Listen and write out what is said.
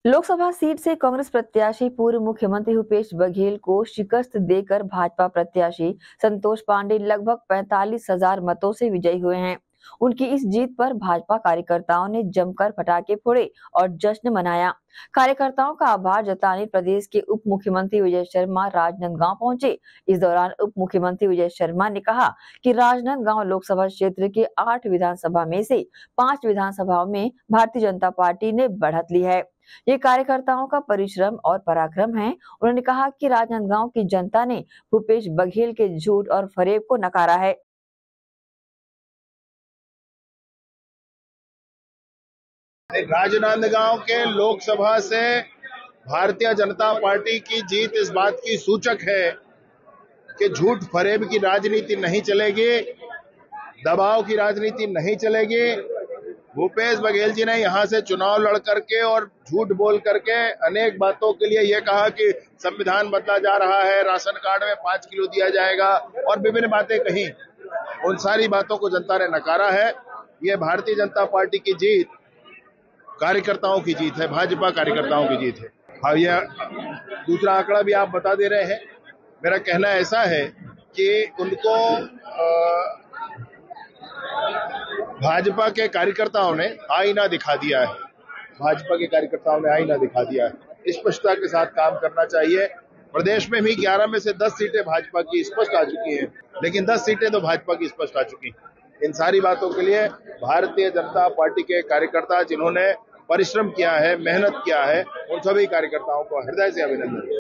Lok Sabha seat से कांग्रेस प्रत्याशी पूर्व मुख्यमंत्री भूपेश बघेल को शिकस्त देकर भाजपा प्रत्याशी संतोष पांडे लगभग 45,000 मतों से विजयी हुए हैं। उनकी इस जीत पर भाजपा कार्यकर्ताओं ने जमकर पटाखे फोड़े और जश्न मनाया। कार्यकर्ताओं का आभार जताने प्रदेश के उप मुख्यमंत्री विजय शर्मा राजनांदगांव पहुंचे। इस दौरान उप मुख्यमंत्री विजय शर्मा ने कहा कि राजनांदगांव लोकसभा क्षेत्र के 8 विधानसभा में से 5 विधानसभाओं में भारतीय जनता पार्टी ने बढ़त ली है। ये कार्यकर्ताओं का परिश्रम और पराक्रम है। उन्होंने कहा कि राजनांदगांव की जनता ने भूपेश बघेल के झूठ और फरेब को नकारा है। राजनांदगांव के लोकसभा से भारतीय जनता पार्टी की जीत इस बात की सूचक है कि झूठ फरेब की राजनीति नहीं चलेगी, दबाव की राजनीति नहीं चलेगी। भूपेश बघेल जी ने यहां से चुनाव लड़ करके और झूठ बोल करके अनेक बातों के लिए यह कहा कि संविधान बदला जा रहा है, राशन कार्ड में 5 किलो दिया जाएगा और विभिन्न बातें कही। उन सारी बातों को जनता ने नकारा है। ये भारतीय जनता पार्टी की जीत कार्यकर्ताओं की जीत है, भाजपा कार्यकर्ताओं की जीत है। हाँ, यह दूसरा आंकड़ा भी आप बता दे रहे हैं। मेरा कहना ऐसा है कि उनको भाजपा के कार्यकर्ताओं ने आईना दिखा दिया है। भाजपा के कार्यकर्ताओं ने आईना दिखा दिया है। स्पष्टता के साथ काम करना चाहिए। प्रदेश में भी 11 में से 10 सीटें भाजपा की स्पष्ट आ चुकी हैं, लेकिन 10 सीटें तो भाजपा की स्पष्ट आ चुकी हैं। इन सारी बातों के लिए भारतीय जनता पार्टी के कार्यकर्ता जिन्होंने परिश्रम किया है, मेहनत किया है, उन सभी कार्यकर्ताओं को हृदय से अभिनंदन।